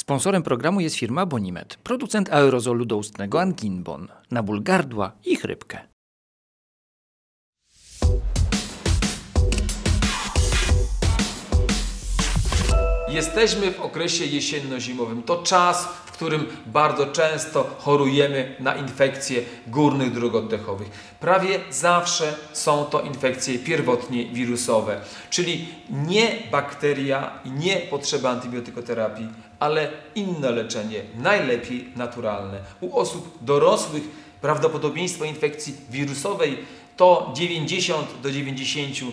Sponsorem programu jest firma Bonimed, producent aerozolu doustnego Anginbon na ból gardła i chrypkę. Jesteśmy w okresie jesienno-zimowym. To czas, w którym bardzo często chorujemy na infekcje górnych dróg oddechowych. Prawie zawsze są to infekcje pierwotnie wirusowe, czyli nie bakteria i nie potrzeba antybiotykoterapii, ale inne leczenie, najlepiej naturalne. U osób dorosłych prawdopodobieństwo infekcji wirusowej to 90 do 95%.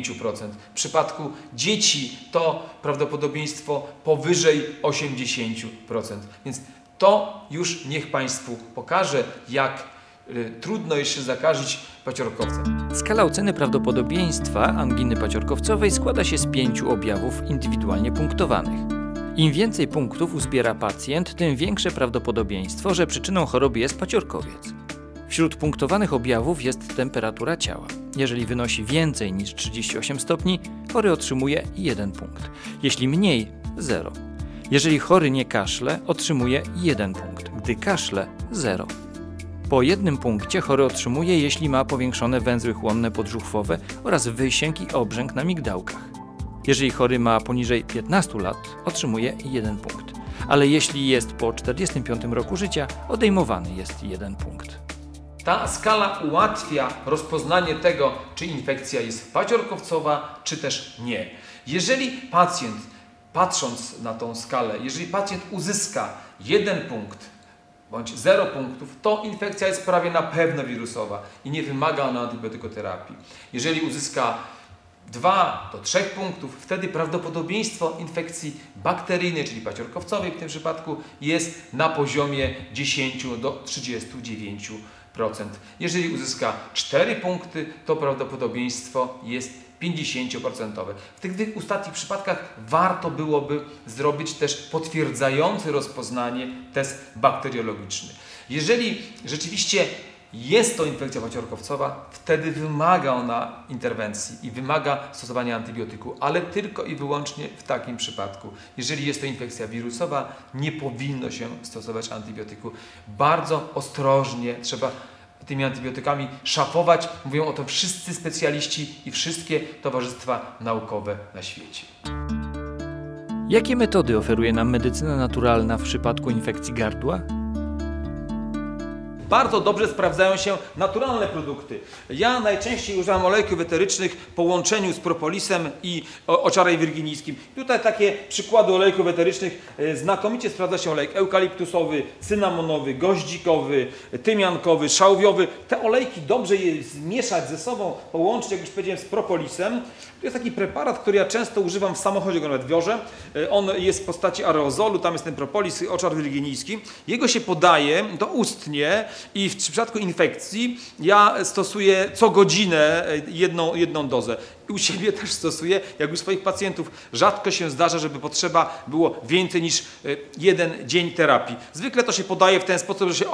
W przypadku dzieci to prawdopodobieństwo powyżej 80%. Więc to już niech Państwu pokaże, jak trudno jest się zakazić paciorkowcem. Skala oceny prawdopodobieństwa anginy paciorkowcowej składa się z 5 objawów indywidualnie punktowanych. Im więcej punktów uzbiera pacjent, tym większe prawdopodobieństwo, że przyczyną choroby jest paciorkowiec. Wśród punktowanych objawów jest temperatura ciała. Jeżeli wynosi więcej niż 38 stopni, chory otrzymuje 1 punkt. Jeśli mniej, 0. Jeżeli chory nie kaszle, otrzymuje 1 punkt. Gdy kaszle, 0. Po 1 punkcie chory otrzymuje, jeśli ma powiększone węzły chłonne podżuchwowe oraz wysięg i obrzęk na migdałkach. Jeżeli chory ma poniżej 15 lat, otrzymuje 1 punkt. Ale jeśli jest po 45 roku życia, odejmowany jest 1 punkt. Ta skala ułatwia rozpoznanie tego, czy infekcja jest paciorkowcowa, czy też nie. Jeżeli pacjent, patrząc na tą skalę, jeżeli pacjent uzyska 1 punkt bądź 0 punktów, to infekcja jest prawie na pewno wirusowa i nie wymaga ona antybiotykoterapii. Jeżeli uzyska 2 do 3 punktów, wtedy prawdopodobieństwo infekcji bakteryjnej, czyli paciorkowcowej w tym przypadku, jest na poziomie 10 do 39%. Jeżeli uzyska 4 punkty, to prawdopodobieństwo jest 50%. W tych ostatnich przypadkach warto byłoby zrobić też potwierdzający rozpoznanie test bakteriologiczny. Jeżeli rzeczywiście jest to infekcja paciorkowcowa, wtedy wymaga ona interwencji i wymaga stosowania antybiotyku, ale tylko i wyłącznie w takim przypadku. Jeżeli jest to infekcja wirusowa, nie powinno się stosować antybiotyku. Bardzo ostrożnie trzeba tymi antybiotykami szafować. Mówią o to wszyscy specjaliści i wszystkie towarzystwa naukowe na świecie. Jakie metody oferuje nam medycyna naturalna w przypadku infekcji gardła? Bardzo dobrze sprawdzają się naturalne produkty. Ja najczęściej używam olejków eterycznych po łączeniu z propolisem i ociarem wirginijskim. Tutaj takie przykłady olejków eterycznych. Znakomicie sprawdza się olejek eukaliptusowy, cynamonowy, goździkowy, tymiankowy, szałwiowy. Te olejki dobrze je zmieszać ze sobą, połączyć, jak już powiedziałem, z propolisem. To jest taki preparat, który ja często używam w samochodzie, go nawet wiozę. On jest w postaci aerozolu, tam jest ten propolis, ociar wirginijski. Jego się podaje doustnie i w przypadku infekcji ja stosuję co godzinę jedną dozę. I u siebie też stosuję, jak u swoich pacjentów. Rzadko się zdarza, żeby potrzeba było więcej niż 1 dzień terapii. Zwykle to się podaje w ten sposób, że się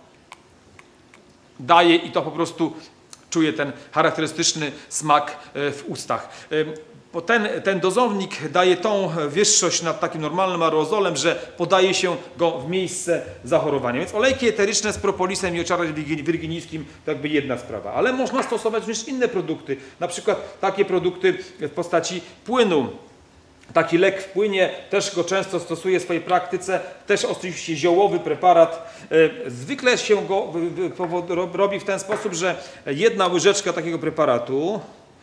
daje i to po prostu czuję ten charakterystyczny smak w ustach. Bo ten dozownik daje tą wyższość nad takim normalnym aerozolem, że podaje się go w miejsce zachorowania. Więc olejki eteryczne z propolisem i ociarem wirginijskim to jakby jedna sprawa. Ale można stosować również inne produkty, na przykład takie produkty w postaci płynu. Taki lek w płynie, też go często stosuję w swojej praktyce, też oczywiście ziołowy preparat. Zwykle się go robi w ten sposób, że 1 łyżeczka takiego preparatu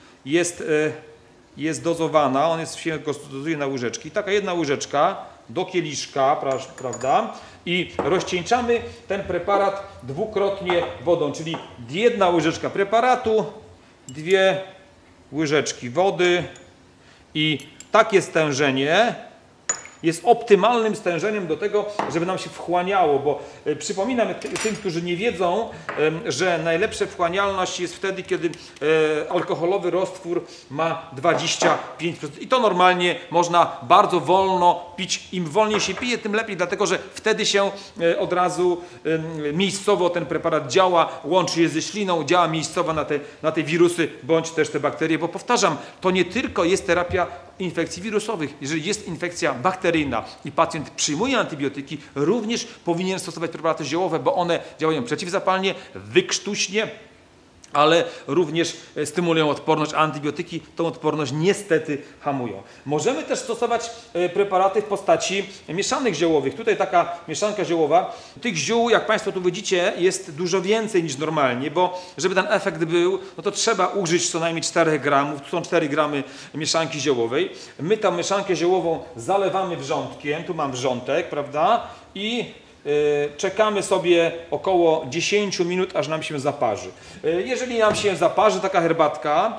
jest dozowana, się go dozuje na łyżeczki. Taka 1 łyżeczka do kieliszka, prawda? I rozcieńczamy ten preparat dwukrotnie wodą, czyli 1 łyżeczka preparatu, 2 łyżeczki wody i takie stężenie jest optymalnym stężeniem do tego, żeby nam się wchłaniało, bo przypominam tym, którzy nie wiedzą, że najlepsza wchłanialność jest wtedy, kiedy alkoholowy roztwór ma 25%. I to normalnie można bardzo wolno pić. Im wolniej się pije, tym lepiej, dlatego że wtedy się od razu miejscowo ten preparat działa, łączy je ze śliną, działa miejscowo na te wirusy bądź też te bakterie, bo powtarzam, to nie tylko jest terapia infekcji wirusowych. Jeżeli jest infekcja bakteryjna, bakteryjna i pacjent przyjmuje antybiotyki, również powinien stosować preparaty ziołowe, bo one działają przeciwzapalnie, wykrztuśnie, ale również stymulują odporność, a antybiotyki tą odporność niestety hamują. Możemy też stosować preparaty w postaci mieszanek ziołowych. Tutaj taka mieszanka ziołowa. Tych ziół, jak Państwo tu widzicie, jest dużo więcej niż normalnie, bo żeby ten efekt był, no to trzeba użyć co najmniej 4 gramów. Tu są 4 gramy mieszanki ziołowej. My tę mieszankę ziołową zalewamy wrzątkiem. Tu mam wrzątek, prawda? I czekamy sobie około 10 minut, aż nam się zaparzy. Jeżeli nam się zaparzy taka herbatka,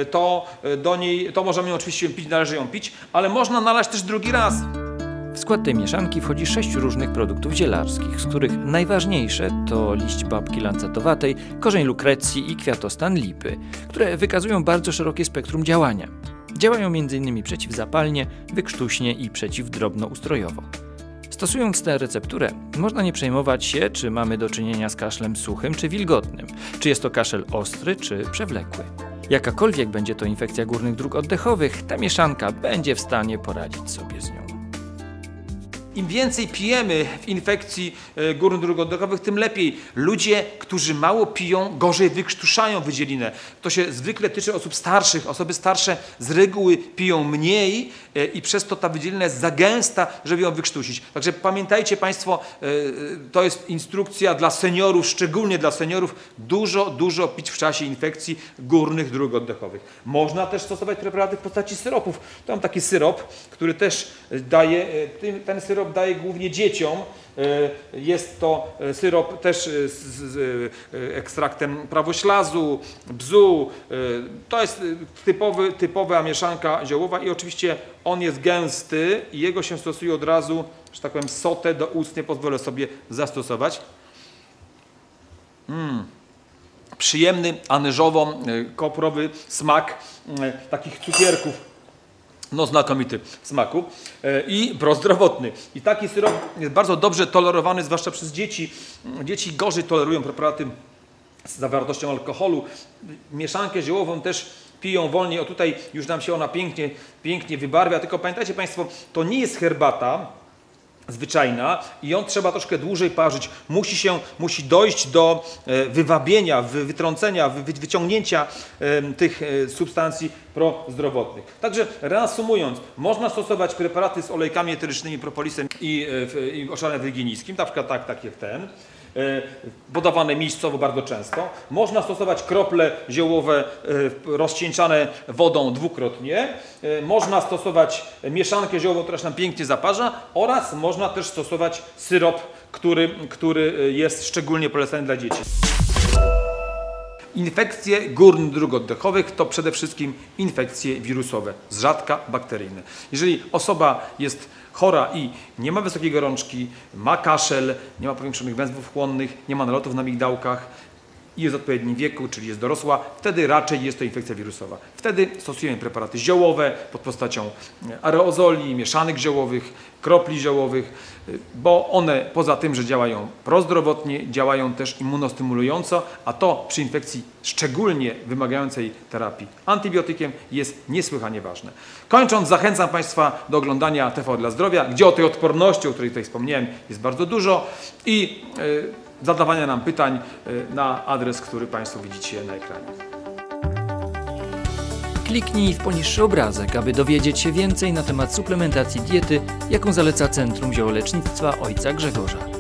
to możemy ją oczywiście pić, należy ją pić, ale można nalać też drugi raz. W skład tej mieszanki wchodzi 6 różnych produktów zielarskich, z których najważniejsze to liść babki lancetowatej, korzeń lukrecji i kwiatostan lipy, które wykazują bardzo szerokie spektrum działania. Działają m.in. przeciwzapalnie, wykrztuśnie i przeciwdrobnoustrojowo. Stosując tę recepturę, można nie przejmować się, czy mamy do czynienia z kaszlem suchym czy wilgotnym, czy jest to kaszel ostry czy przewlekły. Jakakolwiek będzie to infekcja górnych dróg oddechowych, ta mieszanka będzie w stanie poradzić sobie z nią. Im więcej pijemy w infekcji górnych dróg oddechowych, tym lepiej. Ludzie, którzy mało piją, gorzej wykrztuszają wydzielinę. To się zwykle tyczy osób starszych. Osoby starsze z reguły piją mniej i przez to ta wydzielina jest za gęsta, żeby ją wykrztusić. Także pamiętajcie Państwo, to jest instrukcja dla seniorów, szczególnie dla seniorów, dużo pić w czasie infekcji górnych dróg oddechowych. Można też stosować preparaty w postaci syropów. To mam taki syrop, który też daje, ten syrop daje głównie dzieciom. Jest to syrop też z ekstraktem prawoślazu, bzu. To jest typowa mieszanka ziołowa i oczywiście on jest gęsty i jego się stosuje od razu, że tak powiem, sotę do ust, nie pozwolę sobie zastosować. Przyjemny, anyżowo-koprowy smak takich cukierków. No znakomity w smaku i prozdrowotny. I taki syrop jest bardzo dobrze tolerowany, zwłaszcza przez dzieci. Dzieci gorzej tolerują preparaty z zawartością alkoholu. Mieszankę ziołową też piją wolniej. O tutaj już nam się ona pięknie wybarwia. Tylko pamiętajcie Państwo, to nie jest herbata zwyczajna i ją trzeba troszkę dłużej parzyć. Musi dojść do wywabienia, wytrącenia, wyciągnięcia tych substancji prozdrowotnych. Także reasumując, można stosować preparaty z olejkami eterycznymi, propolisem i oszalem wygienijskim, na przykład tak jak ten, podawane miejscowo bardzo często. Można stosować krople ziołowe rozcieńczane wodą dwukrotnie. Można stosować mieszankę ziołową, która się nam pięknie zaparza oraz można też stosować syrop, który jest szczególnie polecany dla dzieci. Infekcje górnych dróg oddechowych to przede wszystkim infekcje wirusowe, z rzadka bakteryjne. Jeżeli osoba jest chora i nie ma wysokiej gorączki, ma kaszel, nie ma powiększonych węzłów chłonnych, nie ma nalotów na migdałkach i jest w odpowiednim wieku, czyli jest dorosła, wtedy raczej jest to infekcja wirusowa. Wtedy stosujemy preparaty ziołowe pod postacią aerozoli, mieszanek ziołowych, kropli ziołowych, bo one poza tym, że działają prozdrowotnie, działają też immunostymulująco, a to przy infekcji szczególnie wymagającej terapii antybiotykiem jest niesłychanie ważne. Kończąc, zachęcam Państwa do oglądania TV dla Zdrowia, gdzie o tej odporności, o której tutaj wspomniałem, jest bardzo dużo i zadawania nam pytań na adres, który Państwo widzicie na ekranie. Kliknij w poniższy obrazek, aby dowiedzieć się więcej na temat suplementacji diety, jaką zaleca Centrum Ziołolecznictwa Ojca Grzegorza.